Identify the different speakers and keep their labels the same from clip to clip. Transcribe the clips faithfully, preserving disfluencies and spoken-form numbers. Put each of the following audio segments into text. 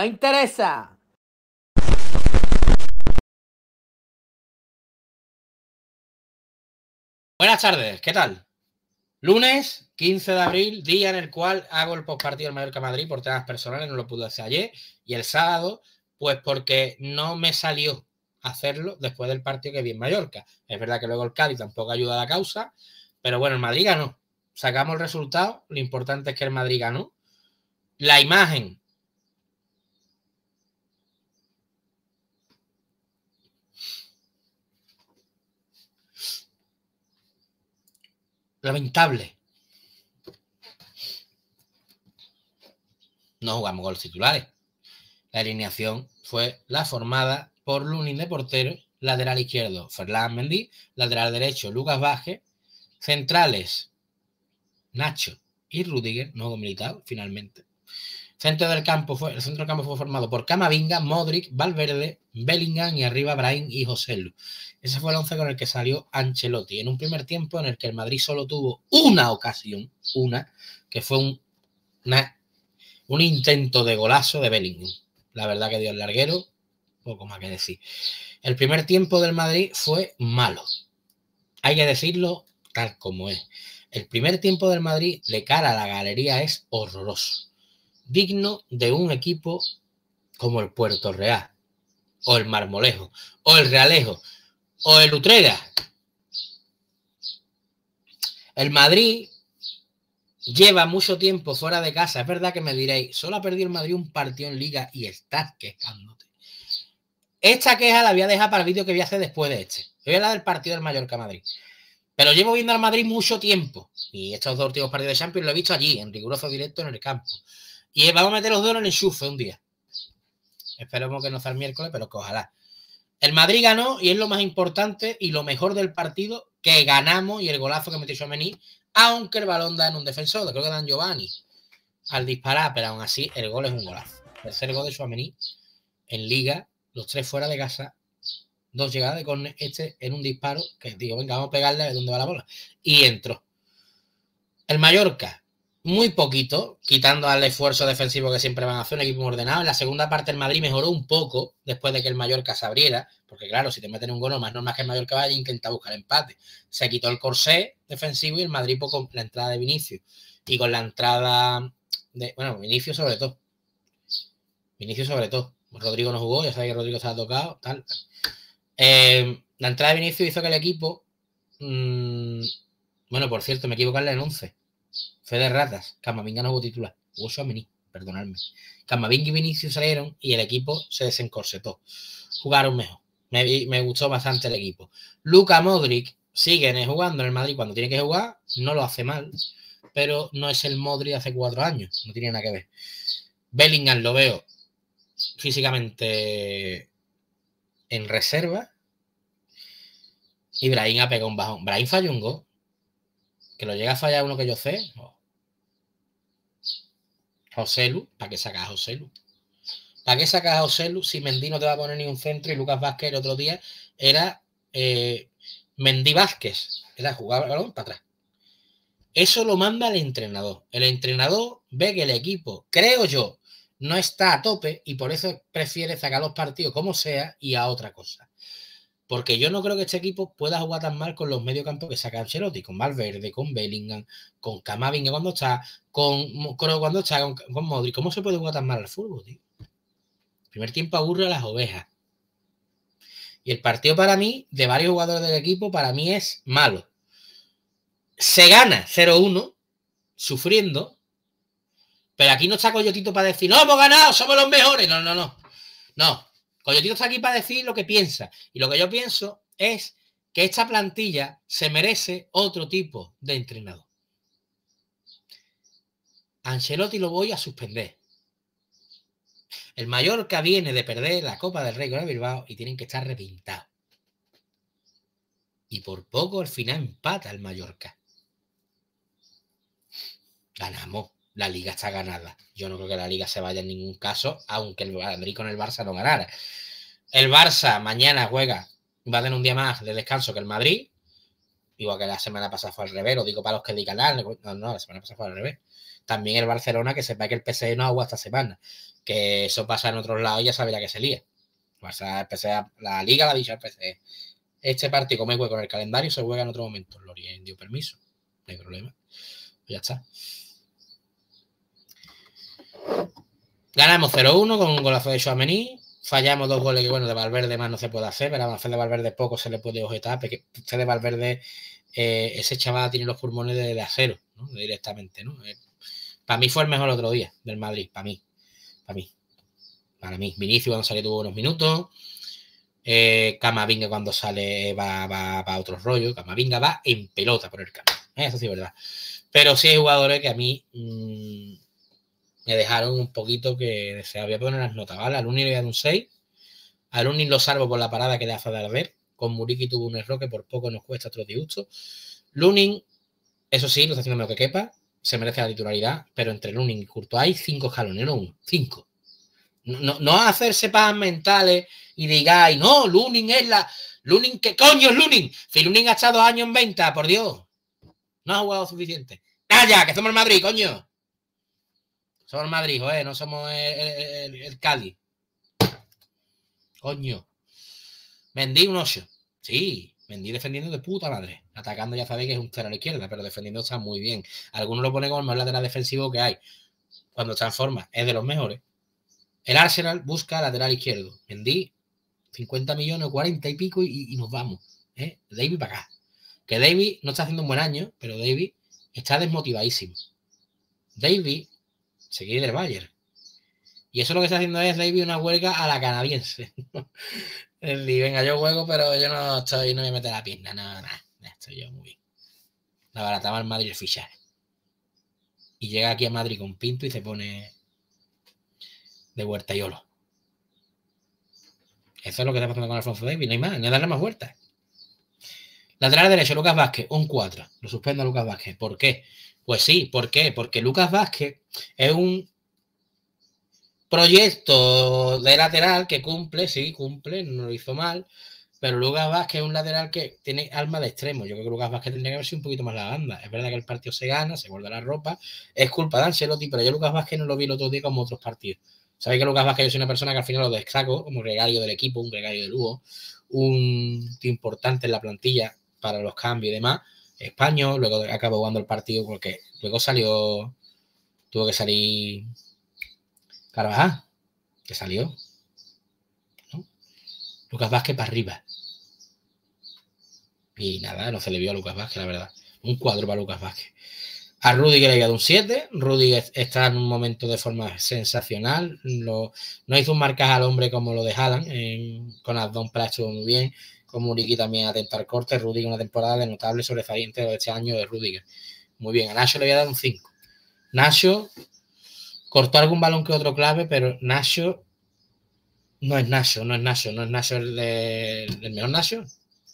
Speaker 1: No interesa.
Speaker 2: Buenas tardes, ¿qué tal? Lunes quince de abril, día en el cual hago el postpartido del Mallorca-Madrid por temas personales, no lo pude hacer ayer. Y el sábado, pues porque no me salió hacerlo después del partido que vi en Mallorca. Es verdad que luego el Cádiz tampoco ayuda a la causa, pero bueno, el Madrid ganó. Sacamos el resultado, lo importante es que el Madrid ganó. La imagen. Lamentable. No jugamos con los titulares. La alineación fue la formada por Lunin de portero, lateral izquierdo Ferland Mendy, lateral derecho Lucas Vázquez, centrales Nacho y Rudiger, no militado finalmente. Centro del campo fue, el centro del campo fue formado por Camavinga, Modric, Valverde, Bellingham y arriba Brahim y Joselu. Ese fue el once con el que salió Ancelotti en un primer tiempo en el que el Madrid solo tuvo una ocasión, una, que fue un, una, un intento de golazo de Bellingham. La verdad que dio el larguero, poco más que decir. El primer tiempo del Madrid fue malo. Hay que decirlo tal como es. El primer tiempo del Madrid, de cara a la galería, es horroroso. Digno de un equipo como el Puerto Real, o el Marmolejo, o el Realejo, o el Utrera. El Madrid lleva mucho tiempo fuera de casa. Es verdad que me diréis, solo ha perdido el Madrid un partido en Liga y estás quejándote. Esta queja la voy a dejar para el vídeo que voy a hacer después de este. Voy a hablar del partido del Mallorca-Madrid. Pero llevo viendo al Madrid mucho tiempo. Y estos dos últimos partidos de Champions lo he visto allí, en riguroso directo en el campo. Y vamos a meter los dos en el enchufe un día. Esperemos que no sea el miércoles, pero que ojalá. El Madrid ganó y es lo más importante y lo mejor del partido, que ganamos y el golazo que metió Tchouaméni, aunque el balón da en un defensor, creo que dan Giovanni al disparar, pero aún así el gol es un golazo. El tercer gol de Tchouaméni en Liga, los tres fuera de casa, dos llegadas de córner, este en un disparo, que digo, venga, vamos a pegarle a ver dónde va la bola. Y entró. El Mallorca, muy poquito, quitando al esfuerzo defensivo que siempre van a hacer, un equipo ordenado. En la segunda parte el Madrid mejoró un poco después de que el Mallorca se abriera, porque claro, si te meten un gol, más normal que el Mallorca vaya a intentar buscar empate. Se quitó el corsé defensivo y el Madrid pues, con la entrada de Vinicius y con la entrada de, bueno, Vinicius sobre todo. Vinicius sobre todo. Rodrigo no jugó, ya sabéis que Rodrigo se ha tocado, tal. Eh, la entrada de Vinicius hizo que el equipo, mmm, bueno, por cierto, me equivoqué en el once. Fue de ratas. Camavinga no hubo titular. Hubo Tchouaméni, perdonadme. Camavinga y Vinicius salieron y el equipo se desencorsetó. Jugaron mejor. Me, me gustó bastante el equipo. Luka Modric sigue jugando en el Madrid cuando tiene que jugar. No lo hace mal, pero no es el Modric de hace cuatro años. No tiene nada que ver. Bellingham lo veo físicamente en reserva. Y Brahim ha pegado un bajón. Brahim falló un gol. Que lo llega a fallar uno que yo sé. Oh. Joselu, ¿para qué sacas a Joselu? ¿Para qué sacas a Joselu si Mendy no te va a poner ni un centro y Lucas Vázquez el otro día era eh, Mendy Vázquez? Era jugar el balón para atrás. Eso lo manda el entrenador. El entrenador ve que el equipo, creo yo, no está a tope y por eso prefiere sacar los partidos como sea y a otra cosa. Porque yo no creo que este equipo pueda jugar tan mal con los mediocampos que saca Ancelotti, con Valverde, con Bellingham, con Camavinga cuando está, con Kroos cuando está, con, con Modric. ¿Cómo se puede jugar tan mal al fútbol, tío? El primer tiempo aburre a las ovejas. Y el partido para mí, de varios jugadores del equipo, para mí es malo. Se gana cero uno, sufriendo, pero aquí no está Coyotito para decir, no, hemos ganado, somos los mejores. No, no, no. No. Coyotito está aquí para decir lo que piensa. Y lo que yo pienso es que esta plantilla se merece otro tipo de entrenador. Ancelotti lo voy a suspender. El Mallorca viene de perder la Copa del Rey con el Bilbao y tienen que estar repintados. Y por poco al final empata el Mallorca. Ganamos. La Liga está ganada. Yo no creo que la Liga se vaya en ningún caso, aunque el Madrid con el Barça no ganara. El Barça mañana juega, va a tener un día más de descanso que el Madrid Igual que la semana pasada fue al revés, lo digo para los que digan, ah, no, no, la semana pasada fue al revés. También el Barcelona, que sepa que el P S G no agua esta semana, que eso pasa en otros lados y ya sabía que se lía. O sea, el P S G, la Liga la ha dicho al P S G. Este partido, como juega con el calendario, se juega en otro momento. Lorient dio permiso, no hay problema. Pues ya está. Ganamos cero uno con un golazo de Tchouaméni. Fallamos dos goles que, bueno, de Valverde más no se puede hacer, pero a Fede Valverde poco se le puede objetar, porque Fede Valverde, eh, ese chaval tiene los pulmones de, de acero, ¿no? Directamente, ¿no? Eh, para mí fue el mejor otro día del Madrid, para mí, para mí, para mí. Vinicius cuando salió tuvo unos minutos, eh, Camavinga cuando sale va, va, va a otro rollo, Camavinga va en pelota por el campo, ¿eh? Eso sí es verdad. Pero sí hay jugadores que a mí mmm, me dejaron un poquito que se había poner las notas, ¿vale? Al Lunin le dan un seis, al Lunin lo salvo por la parada que le hace de Albert, con Muriqui tuvo un error que por poco nos cuesta otro disgusto. Lunin, eso sí, lo está haciendo lo que quepa, se merece la titularidad, pero entre Lunin y Courtois hay cinco escalones, no uno, cinco. No, no, no hacerse paz mentales y digáis, no, Lunin es la... Lunin, ¿qué coño es Lunin? Si Lunin ha estado años en venta, por Dios. No ha jugado suficiente. ¡Calla, que somos el Madrid, coño! Somos el Madrid, joder, no somos el, el, el, el Cádiz. Coño. Mendy un ocho. Sí, Mendy defendiendo de puta madre. Atacando ya sabéis que es un cero a la izquierda, pero defendiendo está muy bien. Algunos lo ponen como el mejor lateral defensivo que hay. Cuando está en forma, es de los mejores. El Arsenal busca lateral izquierdo. Mendy, cincuenta millones, cuarenta y pico y, y nos vamos. ¿eh? David para acá. Que David no está haciendo un buen año, pero David está desmotivadísimo. David se quiere del Bayern. Y eso lo que está haciendo es David una huelga a la canadiense. El venga, yo juego, pero yo no estoy, no me meto la pierna, no, no, no, estoy yo muy bien. La barataba el Madrid el fichaje. Y llega aquí a Madrid con Pinto y se pone de Huertayolo. Eso es lo que está pasando con Alfonso Davies, no hay más, ni a darle más vueltas. Lateral derecho, Lucas Vázquez, un cuatro. Lo suspendo a Lucas Vázquez. ¿Por qué? Pues sí, ¿por qué? Porque Lucas Vázquez es un proyecto de lateral que cumple, sí, cumple, no lo hizo mal, pero Lucas Vázquez es un lateral que tiene alma de extremo. Yo creo que Lucas Vázquez tendría que haber sido un poquito más la banda. Es verdad que el partido se gana, se guarda la ropa, es culpa de Ancelotti, pero yo Lucas Vázquez no lo vi el otro día como otros partidos. Sabéis que Lucas Vázquez yo soy una persona que al final lo destaco como gregario del equipo, un gregario de lujo, un tío importante en la plantilla para los cambios y demás. Español, luego acabó jugando el partido porque luego salió, tuvo que salir Carvajal, que salió, ¿no? Lucas Vázquez para arriba. Y nada, no se le vio a Lucas Vázquez, la verdad. Un cuadro para Lucas Vázquez. A Rudiger le ha dado un siete. Rudiger está en un momento de forma sensacional. Lo, no hizo un marcaje al hombre como lo de Haaland. En, con Adón Pla estuvo muy bien. Con Muriqui también atento al corte. Rudiger una temporada de notable sobresaliente de este año de Rudiger. Muy bien. A Nacho le había dado un cinco. Nacho cortó algún balón que otro clave, pero Nacho no es Nacho, no es Nacho, no es Nacho el, de, el mejor Nacho.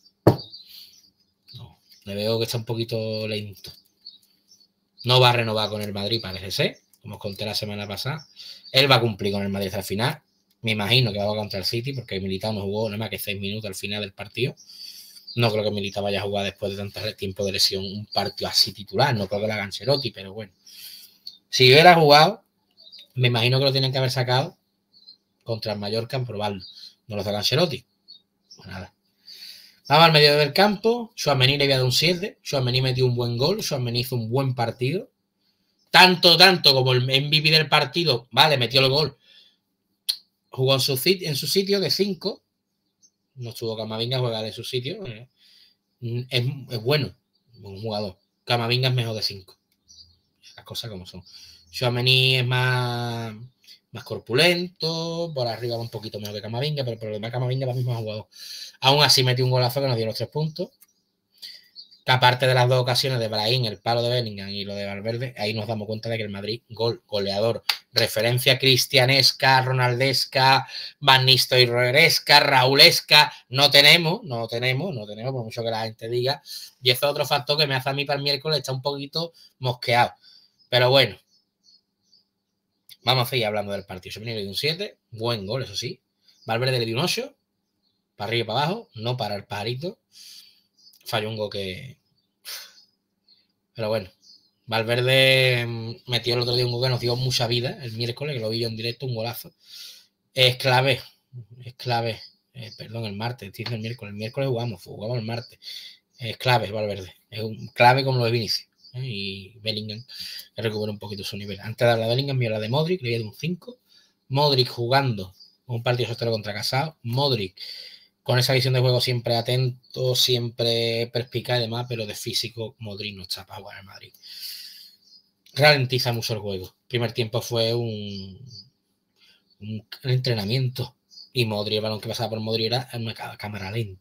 Speaker 2: No, le veo que está un poquito lento. No va a renovar con el Madrid, parece ser, como os conté la semana pasada. Él va a cumplir con el Madrid al final. Me imagino que va contra el City, porque Militao no jugó nada más que seis minutos al final del partido. No creo que Militao vaya a jugar después de tanto tiempo de lesión un partido así titular. No creo que la haga Ancelotti, pero bueno. Si hubiera jugado, me imagino que lo tienen que haber sacado contra el Mallorca en probarlo. No lo saca Ancelotti. Pues nada. Vamos al medio del campo. Tchouaméni le había dado un siete. Tchouaméni metió un buen gol. Tchouaméni hizo un buen partido. Tanto, tanto como el M V P del partido. Vale, metió el gol. Jugó en su, en su sitio de cinco. No estuvo Camavinga a jugar en su sitio. Es, es bueno. Un jugador. Camavinga es mejor de cinco. Las cosas como son. Tchouaméni es más, más corpulento. Por arriba va un poquito mejor que Camavinga. Pero por lo demás Camavinga es el mismo jugador. Aún así metió un golazo que nos dio los tres puntos. Que aparte de las dos ocasiones de Brahim, el palo de Bellingham y lo de Valverde, ahí nos damos cuenta de que el Madrid, gol, goleador, referencia cristianesca, ronaldesca, Van Nistelrooyesca, raulesca, no tenemos, no tenemos, no tenemos, por mucho que la gente diga. Y eso es otro factor que me hace a mí para el miércoles, está un poquito mosqueado. Pero bueno, vamos a seguir hablando del partido. Tchouaméni le dio un siete, buen gol, eso sí. Valverde le dio un ocho, para arriba y para abajo, no para el pajarito. Falló un gol que, Pero bueno, Valverde metió el otro día un gol que nos dio mucha vida, el miércoles, que lo vi yo en directo, un golazo. Es clave, es clave. Eh, perdón, el martes, estoy el miércoles. El miércoles jugamos, jugamos el martes. Es clave Valverde, es un clave como lo de Vinicius. ¿eh? Y Bellingham, que recupera un poquito su nivel. Antes de darle a Bellingham, vio la de Modric, le dio un cinco. Modric jugando un partido soltero contra Casado. Modric con esa visión de juego siempre atento, siempre perspicaz y demás, pero de físico Modric no está para jugar en Madrid. Ralentiza mucho el juego. El primer tiempo fue un, un entrenamiento y Modric, el balón que pasaba por Modric era en una cámara lenta.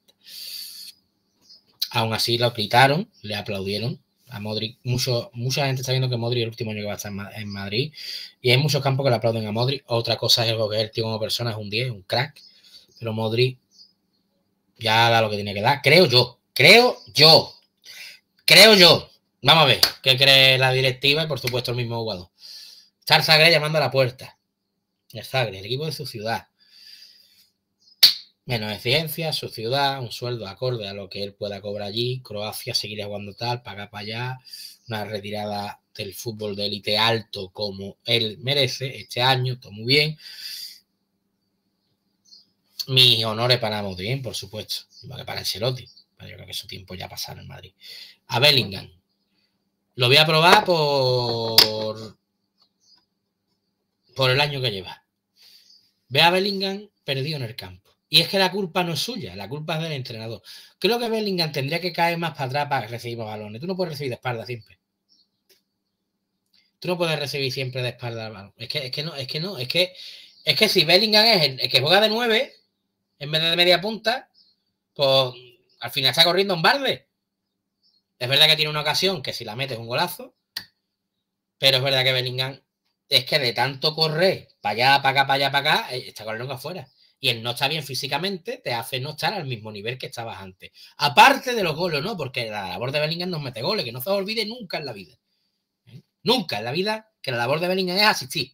Speaker 2: Aún así lo gritaron, le aplaudieron a Modric. Mucho, mucha gente está viendo que Modric es el último año que va a estar en Madrid y hay muchos campos que le aplauden a Modric. Otra cosa es algo que el tío como persona es un diez, un crack, pero Modric ya da lo que tiene que dar. Creo yo, creo yo, creo yo. Vamos a ver qué cree la directiva y por supuesto el mismo jugador. Charles Sagre llamando a la puerta. El Sagre, el equipo de su ciudad. Menos exigencia, su ciudad, un sueldo acorde a lo que él pueda cobrar allí. Croacia seguirá jugando tal, paga para allá. Una retirada del fútbol de élite alto como él merece este año, todo muy bien. Mis honores para Modric, por supuesto. Igual que para Ancelotti. Pero yo creo que su tiempo ya pasaron en Madrid. A Bellingham. Lo voy a probar por, por el año que lleva. Ve a Bellingham perdido en el campo. Y es que la culpa no es suya, la culpa es del entrenador. Creo que Bellingham tendría que caer más para atrás para recibir balones. Tú no puedes recibir de espalda siempre. Tú no puedes recibir siempre de espalda el balón. Es que, es que no, es que no, es que, es que si Bellingham es el, el que juega de nueve, en vez de media punta, pues al final está corriendo un barde. Es verdad que tiene una ocasión que si la metes es un golazo, pero es verdad que Bellingham es que de tanto correr para allá, para acá, para allá, para acá, está corriendo afuera. Y el no estar bien físicamente te hace no estar al mismo nivel que estabas antes. Aparte de los goles, ¿no? Porque la labor de Bellingham nos mete goles, que no se olvide nunca en la vida. ¿Eh? Nunca en la vida que la labor de Bellingham es asistir.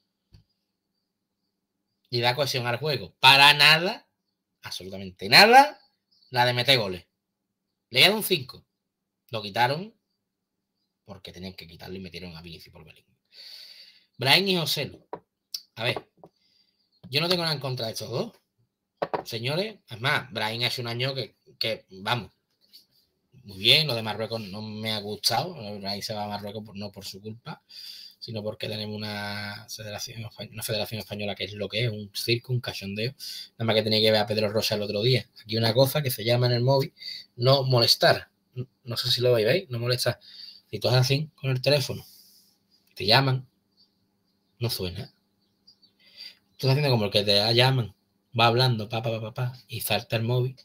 Speaker 2: Y da cohesión al juego. Para nada, absolutamente nada, la de meter goles. Le dieron un cinco. Lo quitaron porque tenían que quitarlo y metieron a Vinicius por Bellingham. Brahim y José Lu. A ver, yo no tengo nada en contra de estos dos. Señores, es más, Brahim hace un año que, que, vamos, muy bien, lo de Marruecos no me ha gustado. Brahim se va a Marruecos por, no por su culpa, sino porque tenemos una federación, una federación española que es lo que es, un circo, un cachondeo. Nada más que tenía que ver a Pedro Rosa el otro día. Aquí una cosa que se llama en el móvil no molestar. No, no sé si lo veis, ¿veis? No molestar. Si tú haces así con el teléfono, te llaman, no suena. Tú estás haciendo como el que te llaman, va hablando, pa, pa, pa, pa, pa, y salta el móvil.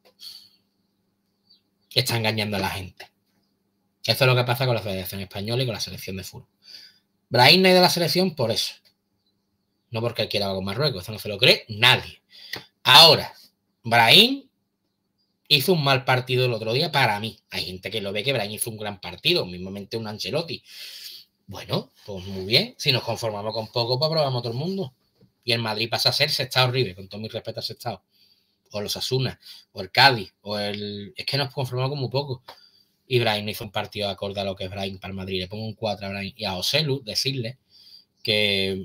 Speaker 2: Está engañando a la gente. Eso es lo que pasa con la Federación Española y con la selección de fútbol. Brahim no es de la selección por eso. No porque él quiera con Marruecos. Eso no se lo cree nadie. Ahora, Brahim hizo un mal partido el otro día para mí. Hay gente que lo ve que Brahim hizo un gran partido, mismamente un Ancelotti. Bueno, pues muy bien. Si nos conformamos con poco, pues probamos todo el mundo. Y el Madrid pasa a ser Sestao River, con todo mi respeto a Sestao. O los Asuna, o el Cádiz, o el... Es que nos conformamos con muy poco. Y Brahim hizo un partido acorde a lo que es Brahim para el Madrid. Le pongo un cuatro a Brahim. Y a José Lu, decirle que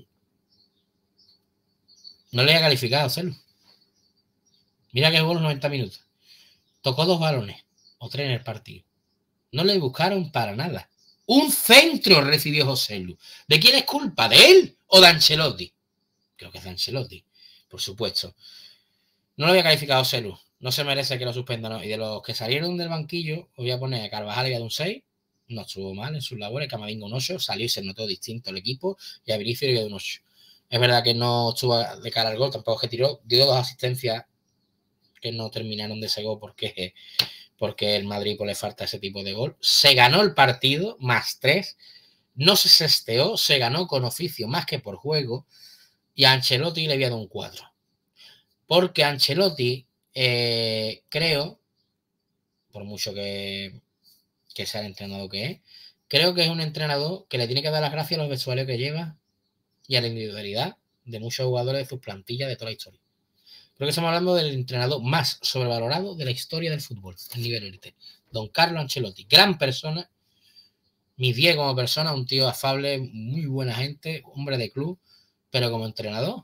Speaker 2: no le haya calificado a José Lu. Mira que jugó los noventa minutos. Tocó dos balones, o tres en el partido. No le buscaron para nada. Un centro recibió José Lu. ¿De quién es culpa? ¿De él o de Ancelotti? Creo que es de Ancelotti, por supuesto. No lo había calificado José Lu. No se merece que lo suspendan. ¿No? Y de los que salieron del banquillo, os voy a poner a Carvajal y a un seis. No estuvo mal en sus labores. Camavinga un ocho. Salió y se notó distinto el equipo. Y a Vinicius le dio un ocho. Es verdad que no estuvo de cara al gol. Tampoco que tiró. Dio dos asistencias que no terminaron de ese gol porque, porque el Madrid pues, le falta ese tipo de gol. Se ganó el partido, más tres. No se sesteó. Se ganó con oficio más que por juego. Y a Ancelotti le había dado un cuatro. Porque Ancelotti, eh, creo, por mucho que, que sea el entrenador que es, creo que es un entrenador que le tiene que dar las gracias a los vestuarios que lleva y a la individualidad de muchos jugadores de sus plantillas de toda la historia. Creo que estamos hablando del entrenador más sobrevalorado de la historia del fútbol, el nivel élite. Don Carlo Ancelotti, gran persona, mis diez como persona, un tío afable, muy buena gente, hombre de club, pero como entrenador,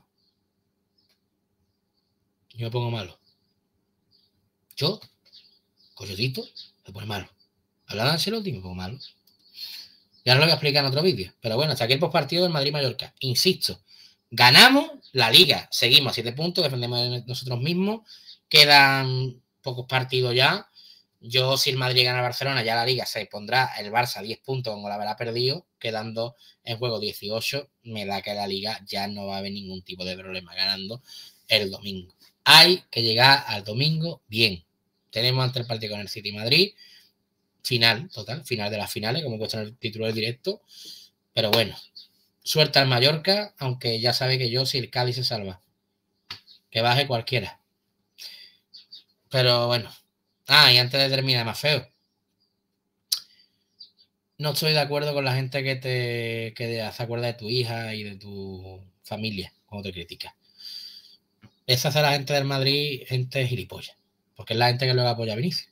Speaker 2: yo me pongo malo. Yo, Coyotito, me pone malo. Hablando de Ancelotti, me pongo malo. Ya no lo voy a explicar en otro vídeo. Pero bueno, hasta aquí el postpartido del Madrid-Mallorca. Insisto, ganamos la Liga. Seguimos a siete puntos, defendemos de nosotros mismos. Quedan pocos partidos ya. Yo, si el Madrid gana a Barcelona, ya la Liga se pondrá el Barça a diez puntos, como la habrá perdido, quedando en juego dieciocho. Me da que la Liga ya no va a haber ningún tipo de problema ganando el domingo. Hay que llegar al domingo bien. Tenemos ante el partido con el City Madrid. Final, total, final de las finales, como he puesto en el título del directo. Pero bueno, suelta al Mallorca, aunque ya sabe que yo, si el Cádiz se salva, que baje cualquiera. Pero bueno. Ah, y antes de terminar, más feo. No estoy de acuerdo con la gente que te que se acuerda de tu hija y de tu familia cuando te critica. Esa es la gente del Madrid, gente gilipollas. Porque es la gente que luego apoya a Vinicius.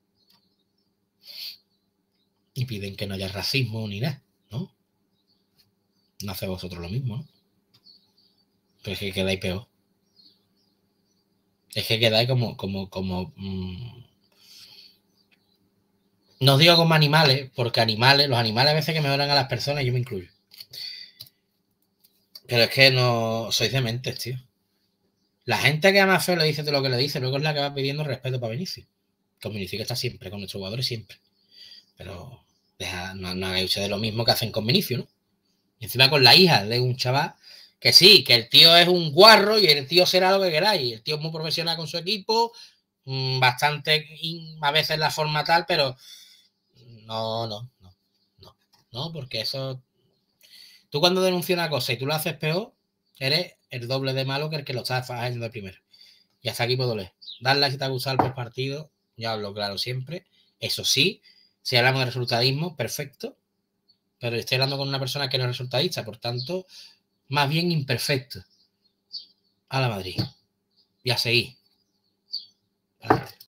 Speaker 2: Y piden que no haya racismo ni nada, ¿no? No hace vosotros lo mismo, ¿no? Pero es que quedáis peor. Es que quedáis como, como, como... Mmm... No os digo como animales, porque animales, los animales a veces que mejoran a las personas, yo me incluyo. Pero es que no sois dementes, tío. La gente que ama feo le dice todo lo que le dice, luego es la que va pidiendo respeto para Vinicius. Con Vinicius que está siempre, con nuestros jugadores siempre. Pero deja, no, no hagáis ustedes lo mismo que hacen con Vinicius, ¿no? Y encima con la hija de un chaval que sí, que el tío es un guarro y el tío será lo que queráis. El tío es muy profesional con su equipo, bastante a veces la forma tal, pero no, no, no, no, no, porque eso... Tú cuando denuncias una cosa y tú lo haces peor, eres el doble de malo que el que lo está haciendo de primero. Y hasta aquí puedo leer. Darle si te ha gustado el partido, ya hablo claro siempre. Eso sí, si hablamos de resultadismo, perfecto. Pero estoy hablando con una persona que no es resultadista, por tanto, más bien imperfecto. A la Madrid. Y a seguir. Adelante.